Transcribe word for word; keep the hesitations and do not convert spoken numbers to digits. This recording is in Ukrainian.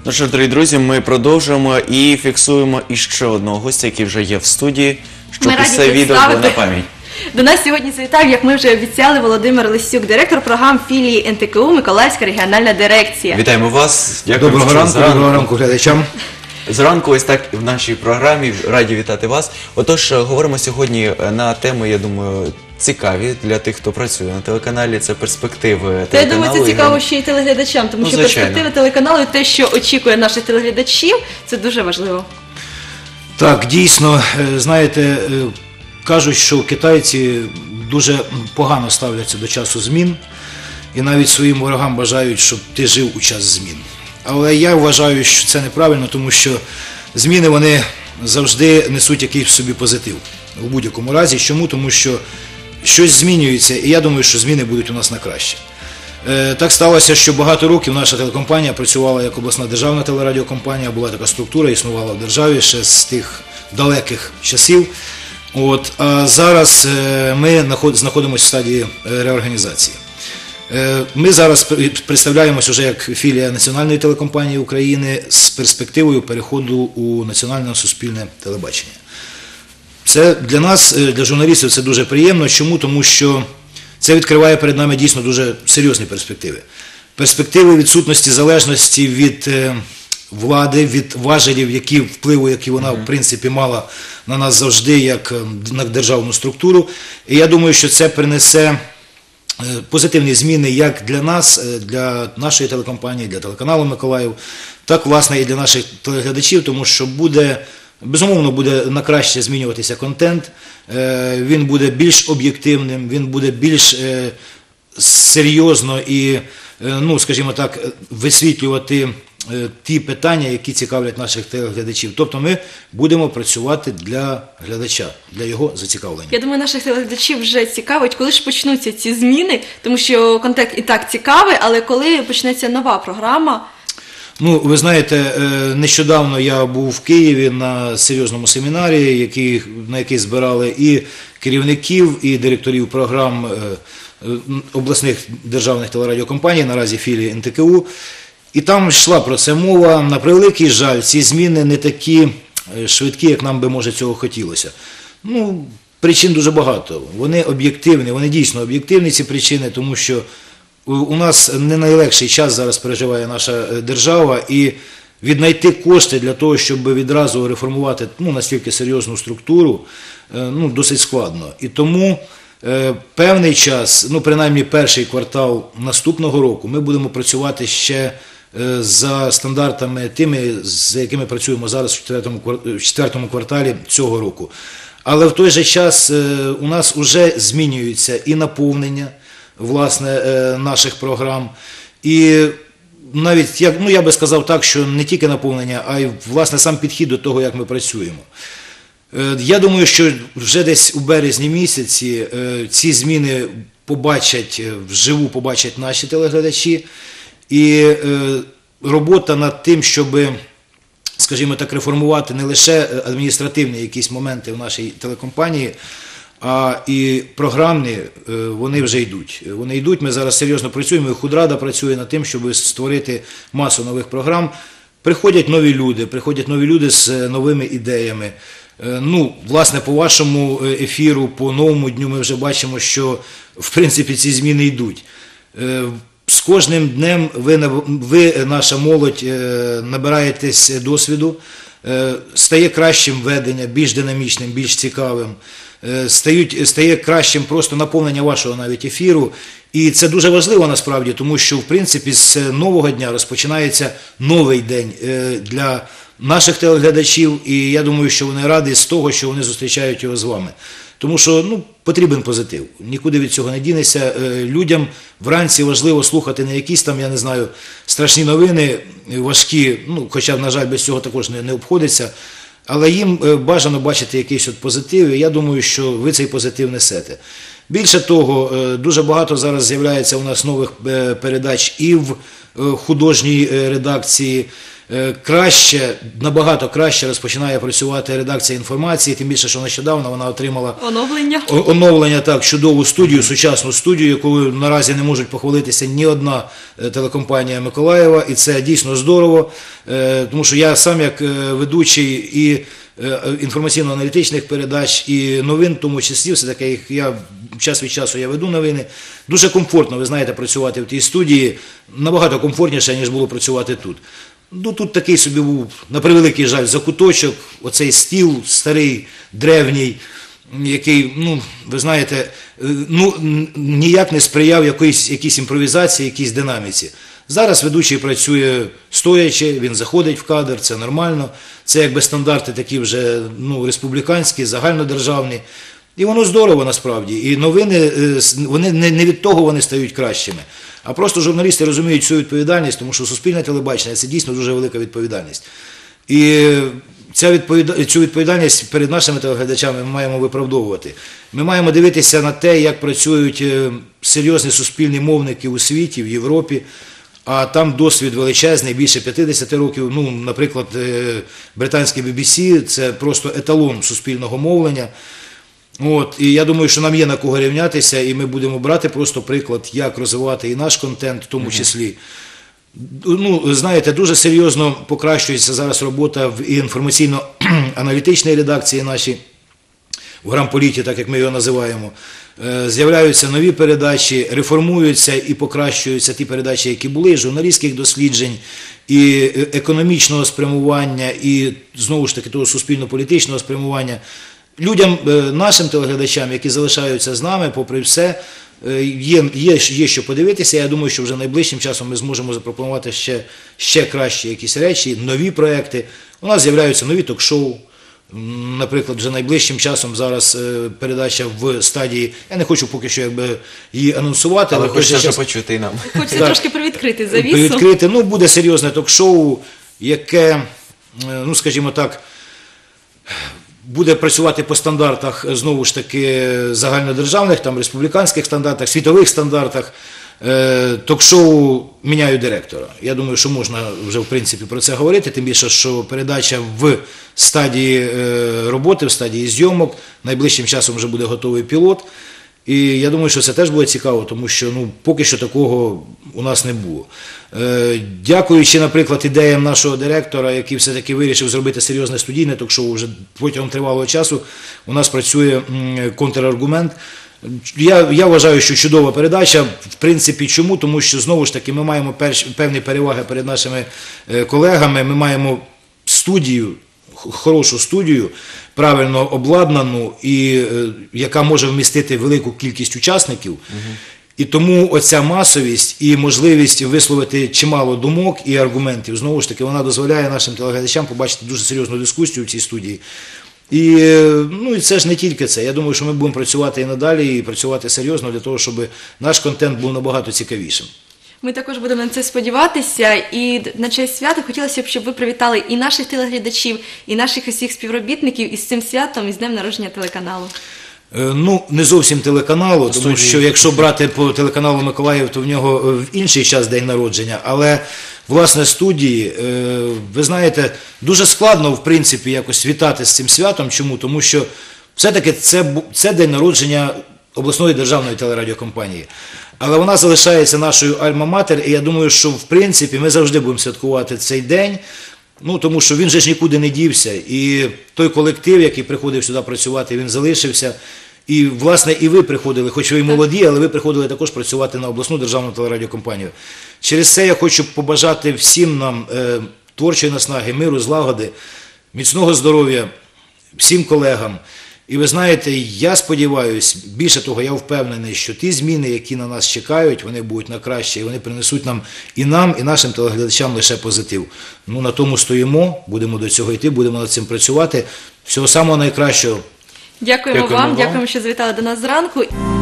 Ну що ж, дорогі друзі, ми продовжуємо і фіксуємо іще одного гостя, який вже є в студії, щоб це відео було на пам'ять. До нас сьогодні завітав, як ми вже обіцяли, Володимир Лисюк, директор програм філії ен те ка у Миколаївська регіональна дирекція. Вітаємо вас. Дякую. Доброго ранку, доброго ранку глядачам. Зранку ось так в нашій програмі, раді вітати вас. Отож, говоримо сьогодні на теми, я думаю, цікаві для тих, хто працює на телеканалі, це перспективи телеканалу. Я думаю, це цікаво ще й телеглядачам, тому ну, що перспективи телеканалу і те, що очікує наших телеглядачів, це дуже важливо. Так, дійсно, знаєте, кажуть, що китайці дуже погано ставляться до часу змін і навіть своїм ворогам бажають, щоб ти жив у час змін. Але я вважаю, що це неправильно, тому що зміни, вони завжди несуть якийсь в собі позитив. У будь-якому разі. Чому? Тому що щось змінюється, і я думаю, що зміни будуть у нас на краще. Е, так сталося, що багато років наша телекомпанія працювала як обласна державна телерадіокомпанія, була така структура, існувала в державі ще з тих далеких часів. От, а зараз е, ми знаходимося в стадії реорганізації. Ми зараз представляємося вже як філія Національної телекомпанії України з перспективою переходу у національне суспільне телебачення. Це для нас, для журналістів, це дуже приємно. Чому? Тому що це відкриває перед нами дійсно дуже серйозні перспективи. Перспективи відсутності залежності від влади, від важелів, які впливу, які вона в принципі мала на нас завжди, як на державну структуру. І я думаю, що це принесе позитивні зміни як для нас, для нашої телекомпанії, для телеканалу Миколаїв, так, власне, і для наших телеглядачів, тому що буде, безумовно, буде на краще змінюватися контент, він буде більш об'єктивним, він буде більш серйозно і, ну, скажімо так, висвітлювати ті питання, які цікавлять наших телеглядачів. Тобто ми будемо працювати для глядача, для його зацікавлення. Я думаю, наших телеглядачів вже цікавить, коли ж почнуться ці зміни, тому що контент і так цікавий, але коли почнеться нова програма? Ну, ви знаєте, нещодавно я був в Києві на серйозному семінарі, який, на який збирали і керівників, і директорів програм обласних державних телерадіокомпаній, наразі філії ен те ка у. І там йшла про це мова. На превеликий жаль, ці зміни не такі швидкі, як нам би, може, цього хотілося. Ну, причин дуже багато. Вони об'єктивні, вони дійсно об'єктивні, ці причини, тому що у нас не найлегший час зараз переживає наша держава, і віднайти кошти для того, щоб відразу реформувати, ну, настільки серйозну структуру, ну, досить складно. І тому е, певний час, ну, принаймні перший квартал наступного року, ми будемо працювати ще за стандартами тими, з якими працюємо зараз в четвертому, в четвертому кварталі цього року. Але в той же час у нас вже змінюється і наповнення, власне, наших програм, і навіть, як, ну, я би сказав так, що не тільки наповнення, а й, власне, сам підхід до того, як ми працюємо. Я думаю, що вже десь у березні місяці ці зміни побачать, вживу побачать наші телеглядачі. І робота над тим, щоб, скажімо так, реформувати не лише адміністративні якісь моменти в нашій телекомпанії, а і програмні, вони вже йдуть. Вони йдуть, ми зараз серйозно працюємо, і Худрада працює над тим, щоб створити масу нових програм. Приходять нові люди, приходять нові люди з новими ідеями. Ну, власне, по вашому ефіру, по новому дню ми вже бачимо, що, в принципі, ці зміни йдуть. З кожним днем ви, ви, наша молодь, набираєтесь досвіду, стає кращим ведення, більш динамічним, більш цікавим, стають, стає кращим просто наповнення вашого навіть ефіру. І це дуже важливо насправді, тому що, в принципі, з нового дня розпочинається новий день для наших телеглядачів, і я думаю, що вони раді з того, що вони зустрічають його з вами. Тому що, ну, потрібен позитив, нікуди від цього не дінешся. Людям вранці важливо слухати не якісь там, я не знаю, страшні новини, важкі, ну, хоча, на жаль, без цього також не, не обходиться, але їм бажано бачити якийсь от позитив, і я думаю, що ви цей позитив несете. Більше того, дуже багато зараз з'являється у нас нових передач і в художній редакції, е, краще, набагато краще розпочинає працювати редакція інформації, тим більше, що нещодавно вона отримала Оновлення. О- оновлення, так, чудову студію, сучасну студію, якою наразі не можуть похвалитися ні одна е, телекомпанія Миколаєва, і це дійсно здорово, е, тому що я сам як е, ведучий і е, інформаційно-аналітичних передач, і новин, в тому числі, все-таки їх я час від часу я веду новини, дуже комфортно, ви знаєте, працювати в тій студії, набагато комфортніше, ніж було працювати тут. Ну, тут такий собі був, на превеликий жаль, закуточок, оцей стіл старий, древній, який, ну, ви знаєте, е, ну, н- ніяк не сприяв якоїсь, якійсь імпровізації, якійсь динаміці. Зараз ведучий працює стоячи, він заходить в кадр, це нормально, це якби стандарти такі вже, ну, республіканські, загальнодержавні. І воно здорово насправді. І новини, е, с- вони не, не від того вони стають кращими. А просто журналісти розуміють цю відповідальність, тому що суспільне телебачення – це дійсно дуже велика відповідальність. І ця відповіда- цю відповідальність перед нашими телеглядачами ми маємо виправдовувати. Ми маємо дивитися на те, як працюють е, серйозні суспільні мовники у світі, в Європі, а там досвід величезний, більше п'ятдесят років. Ну, наприклад, е, британський бі бі сі – це просто еталон суспільного мовлення. От, і я думаю, що нам є на кого рівнятися, і ми будемо брати просто приклад, як розвивати і наш контент в тому числі. Ну, знаєте, дуже серйозно покращується зараз робота в інформаційно-аналітичній редакції нашій, в грамполіті, так як ми його називаємо. Е, З'являються нові передачі, реформуються і покращуються ті передачі, які були, журналістських досліджень, і е, економічного спрямування, і, знову ж таки, того суспільно-політичного спрямування. Людям, е, нашим телеглядачам, які залишаються з нами, попри все, е, є, є, є що подивитися. Я думаю, що вже найближчим часом ми зможемо запропонувати ще, ще кращі якісь речі, нові проекти. У нас з'являються нові ток-шоу. М, Наприклад, вже найближчим часом зараз е, передача в стадії, я не хочу поки що якби її анонсувати, Але хочеться вже вже почути і нам. Хочеться Так. трошки привідкрити завісу. відкрити. Ну, буде серйозне ток-шоу, яке, е, ну, скажімо так, буде працювати по стандартах, знову ж таки, загальнодержавних, там, республіканських стандартах, світових стандартах. Е, Ток-шоу «Міняю директора». Я думаю, що можна вже, в принципі, про це говорити, тим більше, що передача в стадії е, роботи, в стадії зйомок, найближчим часом вже буде готовий пілот. І я думаю, що це теж буде цікаво, тому що, ну, поки що такого у нас не було. Е, Дякуючи, наприклад, ідеям нашого директора, який все-таки вирішив зробити серйозне студійне ток-шоу, вже протягом тривалого часу у нас працює м, контраргумент. Я, я вважаю, що чудова передача. В принципі, чому? Тому що, знову ж таки, ми маємо перш, певні переваги перед нашими е, колегами, ми маємо студію, х- хорошу студію, правильно обладнану, і е, яка може вмістити велику кількість учасників. І тому оця масовість і можливість висловити чимало думок і аргументів, знову ж таки, вона дозволяє нашим телеглядачам побачити дуже серйозну дискусію в цій студії. І, е, ну, і це ж не тільки це. Я думаю, що ми будемо працювати і надалі, і працювати серйозно для того, щоб наш контент був набагато цікавішим. Ми також будемо на це сподіватися. І на честь свята хотілося б, щоб ви привітали і наших телеглядачів, і наших усіх співробітників із цим святом, із днем народження телеканалу. Е, Ну, не зовсім телеканалу, тому Студії. що якщо брати по телеканалу Миколаїв, то в нього е, в інший час день народження, але, власне, студії, е, ви знаєте, дуже складно, в принципі, якось вітати з цим святом. Чому? Тому що все-таки це, бу- це день народження обласної державної телерадіокомпанії. Але вона залишається нашою альма-матер, і я думаю, що, в принципі, ми завжди будемо святкувати цей день. Ну, тому що він же ж нікуди не дівся. І той колектив, який приходив сюди працювати, він залишився. І, власне, і ви приходили, хоч ви і молоді, але ви приходили також працювати на обласну державну телерадіокомпанію. Через це я хочу побажати всім нам е, творчої наснаги, миру, злагоди, міцного здоров'я, всім колегам. І ви знаєте, я сподіваюся, більше того, я впевнений, що ті зміни, які на нас чекають, вони будуть на краще, і вони принесуть нам і нам, і нашим телеглядачам лише позитив. Ну, на тому стоїмо, будемо до цього йти, будемо над цим працювати. Всього самого найкращого. Дякуємо, Дякуємо вам, вам. дякуємо, що завітали до нас зранку.